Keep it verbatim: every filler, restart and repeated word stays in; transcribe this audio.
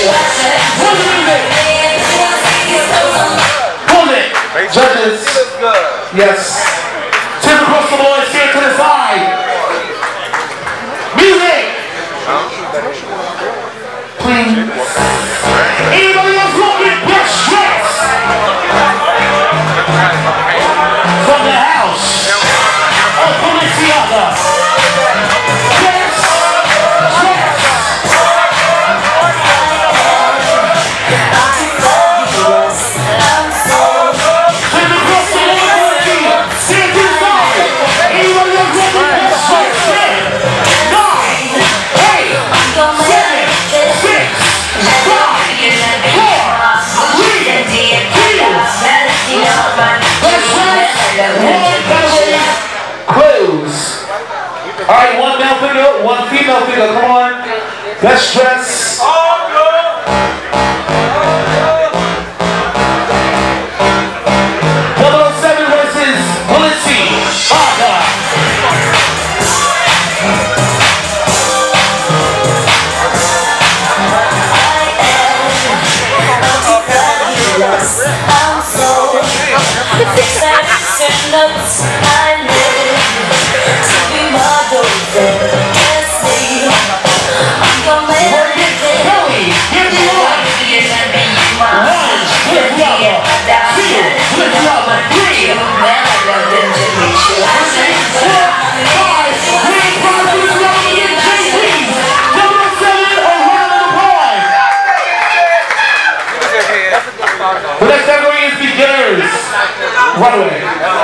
Judges, yes. Turn across the boys here to the side. Music. Please. Anybody else looking big stress? From the house of Balenciaga. Yes. Yes. Alright, one male figure, one female figure, come on. Best dress. double oh seven versus Balenciaga. I'm so excited nuts. I live to be my daughter. Let's see. I'm gonna make it. Kelly, give me one. One, give me a two, give me a three. Five, three, five, six, seven, eight, J P. double oh seven, a round of applause. The next category is beginners. Run away.